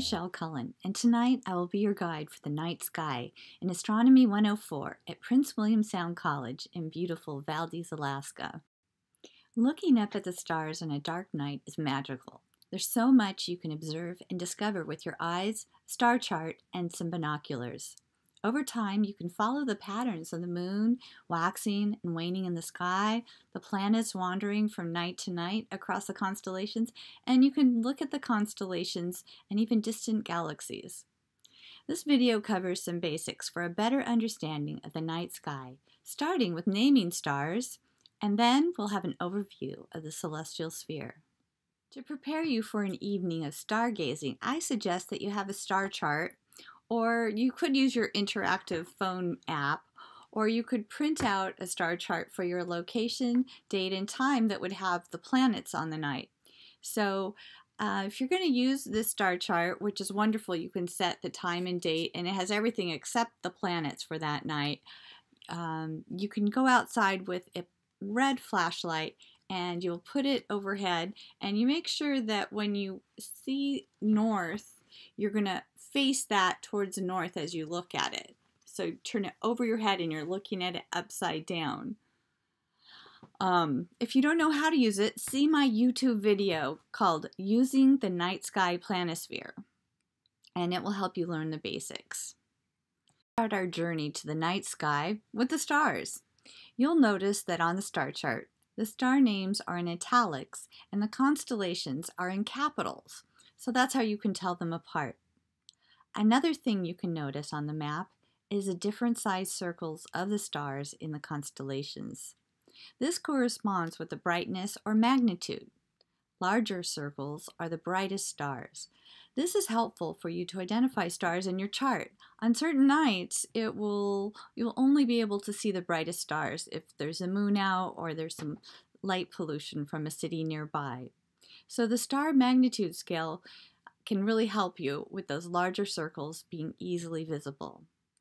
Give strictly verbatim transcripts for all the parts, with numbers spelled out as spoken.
Michelle Cullen, and tonight I will be your guide for the night sky in Astronomy one oh four at Prince William Sound College in beautiful Valdez, Alaska. Looking up at the stars on a dark night is magical. There's so much you can observe and discover with your eyes, a star chart, and some binoculars. Over time, you can follow the patterns of the moon waxing and waning in the sky, the planets wandering from night to night across the constellations, and you can look at the constellations and even distant galaxies. This video covers some basics for a better understanding of the night sky, starting with naming stars, and then we'll have an overview of the celestial sphere. To prepare you for an evening of stargazing, I suggest that you have a star chart, or you could use your interactive phone app, or you could print out a star chart for your location, date, and time that would have the planets on the night. So uh, if you're going to use this star chart, which is wonderful, you can set the time and date, and it has everything except the planets for that night. Um, you can go outside with a red flashlight and you'll put it overhead, and you make sure that when you see north, you're going to face that towards the north as you look at it. So turn it over your head and you're looking at it upside down. Um, if you don't know how to use it, see my YouTube video called Using the Night Sky Planisphere, and it will help you learn the basics. Start our journey to the night sky with the stars. You'll notice that on the star chart, the star names are in italics and the constellations are in capitals. So that's how you can tell them apart. Another thing you can notice on the map is the different size circles of the stars in the constellations. This corresponds with the brightness or magnitude. Larger circles are the brightest stars. This is helpful for you to identify stars in your chart. On certain nights, it will you'll only be able to see the brightest stars if there's a moon out or there's some light pollution from a city nearby. So the star magnitude scale can really help you with those larger circles being easily visible.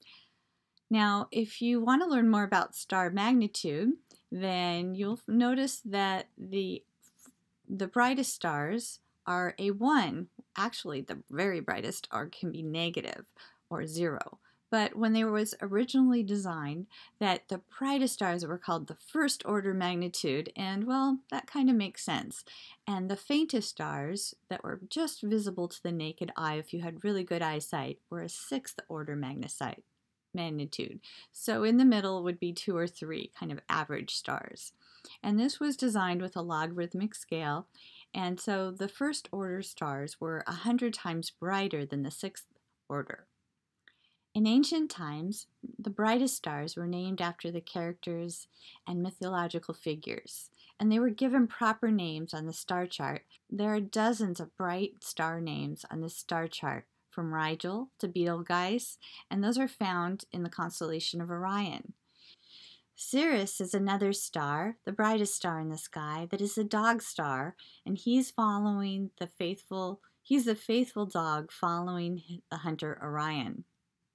Now, if you want to learn more about star magnitude, then you'll notice that the, the brightest stars are a one. Actually, the very brightest are can be negative or zero. But when they was originally designed, that the brightest stars were called the first order magnitude, and well, that kind of makes sense. And the faintest stars that were just visible to the naked eye, if you had really good eyesight, were a sixth order magnitude. So in the middle would be two or three, kind of average stars. And this was designed with a logarithmic scale, and so the first order stars were a hundred times brighter than the sixth order. In ancient times, the brightest stars were named after the characters and mythological figures, and they were given proper names on the star chart. There are dozens of bright star names on the star chart, from Rigel to Betelgeuse, and those are found in the constellation of Orion. Sirius is another star, the brightest star in the sky, that is the dog star, and he's following the faithful, he's the faithful dog following the hunter Orion.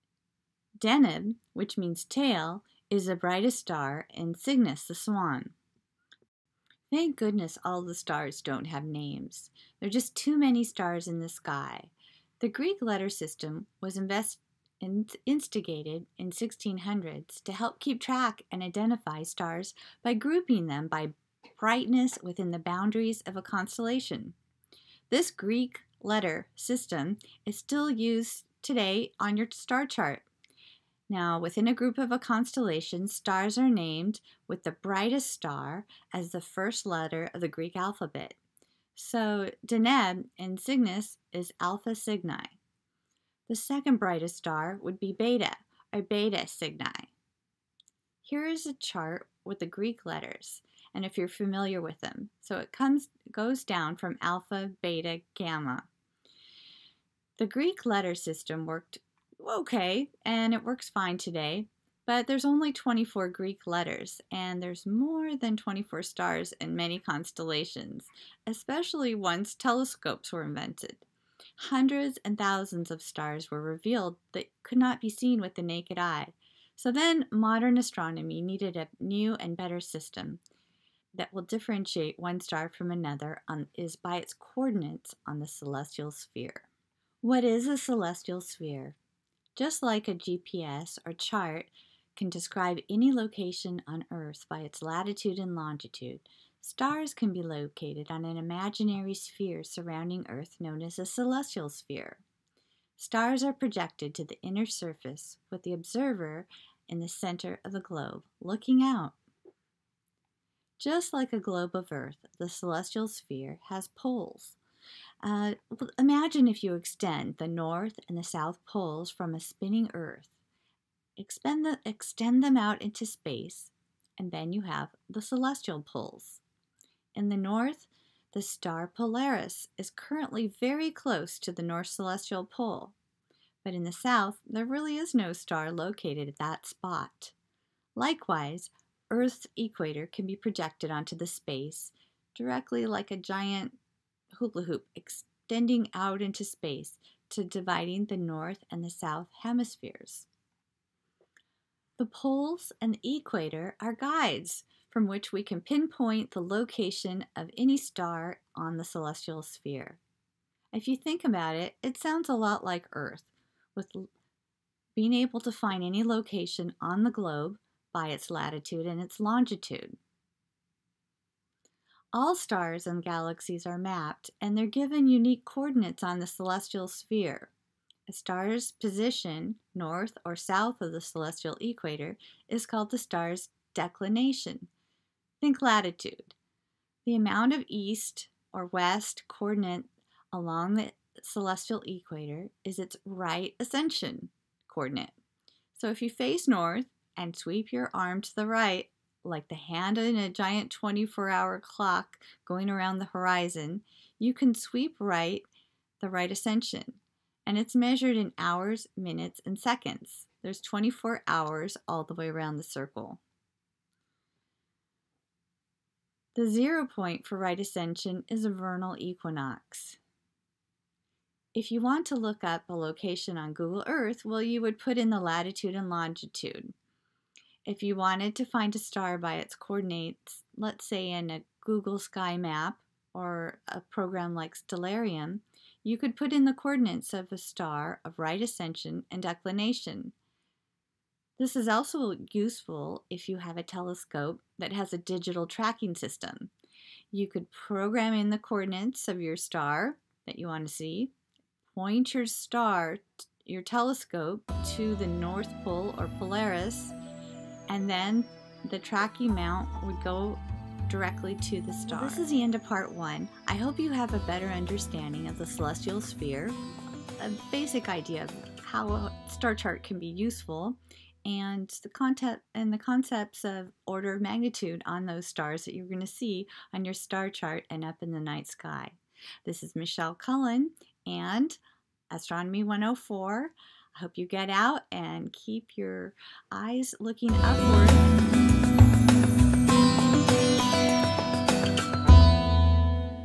Deneb, which means tail, is the brightest star, and Cygnus the swan. Thank goodness all the stars don't have names. There are just too many stars in the sky. The Greek letter system was invest in instigated in sixteen hundreds to help keep track and identify stars by grouping them by brightness within the boundaries of a constellation. This Greek letter system is still used today on your star chart. Now, within a group of a constellation, stars are named with the brightest star as the first letter of the Greek alphabet. So, Deneb in Cygnus is Alpha Cygni. The second brightest star would be Beta, or Beta Cygni. Here is a chart with the Greek letters, and if you're familiar with them. So it comes goes down from Alpha, Beta, Gamma. The Greek letter system worked okay, and it works fine today, but there's only twenty-four Greek letters, and there's more than twenty-four stars in many constellations, especially once telescopes were invented. Hundreds and thousands of stars were revealed that could not be seen with the naked eye. So then modern astronomy needed a new and better system that will differentiate one star from another on, is by its coordinates on the celestial sphere. What is a celestial sphere? Just like a G P S or chart can describe any location on Earth by its latitude and longitude, stars can be located on an imaginary sphere surrounding Earth known as a celestial sphere. Stars are projected to the inner surface with the observer in the center of the globe, looking out. Just like a globe of Earth, the celestial sphere has poles. Uh, imagine if you extend the north and the south poles from a spinning Earth. Expend the, extend them out into space, and then you have the celestial poles. In the north, the star Polaris is currently very close to the North Celestial Pole, but in the south, there really is no star located at that spot. Likewise, Earth's equator can be projected onto the space directly like a giant hula hoop extending out into space to dividing the north and the south hemispheres. The poles and the equator are guides from which we can pinpoint the location of any star on the celestial sphere. If you think about it, it sounds a lot like Earth, with being able to find any location on the globe by its latitude and its longitude. All stars and galaxies are mapped, and they're given unique coordinates on the celestial sphere. A star's position, north or south of the celestial equator, is called the star's declination. Think latitude. The amount of east or west coordinate along the celestial equator is its right ascension coordinate. So if you face north and sweep your arm to the right, like the hand in a giant twenty-four hour clock going around the horizon, you can sweep right the right ascension. And it's measured in hours, minutes, and seconds. There's twenty-four hours all the way around the circle. The zero point for right ascension is a vernal equinox. If you want to look up a location on Google Earth, well, you would put in the latitude and longitude. If you wanted to find a star by its coordinates, let's say in a Google Sky Map or a program like Stellarium, you could put in the coordinates of a star of right ascension and declination. This is also useful if you have a telescope that has a digital tracking system. You could program in the coordinates of your star that you want to see, point your star, your telescope, to the North Pole or Polaris, and then the tracking mount would go directly to the star. Well, this is the end of part one. I hope you have a better understanding of the celestial sphere, a basic idea of how a star chart can be useful, and the concept and the concepts of order of magnitude on those stars that you're going to see on your star chart and up in the night sky. This is Michelle Cullen and Astronomy one oh four. I hope you get out and keep your eyes looking upward.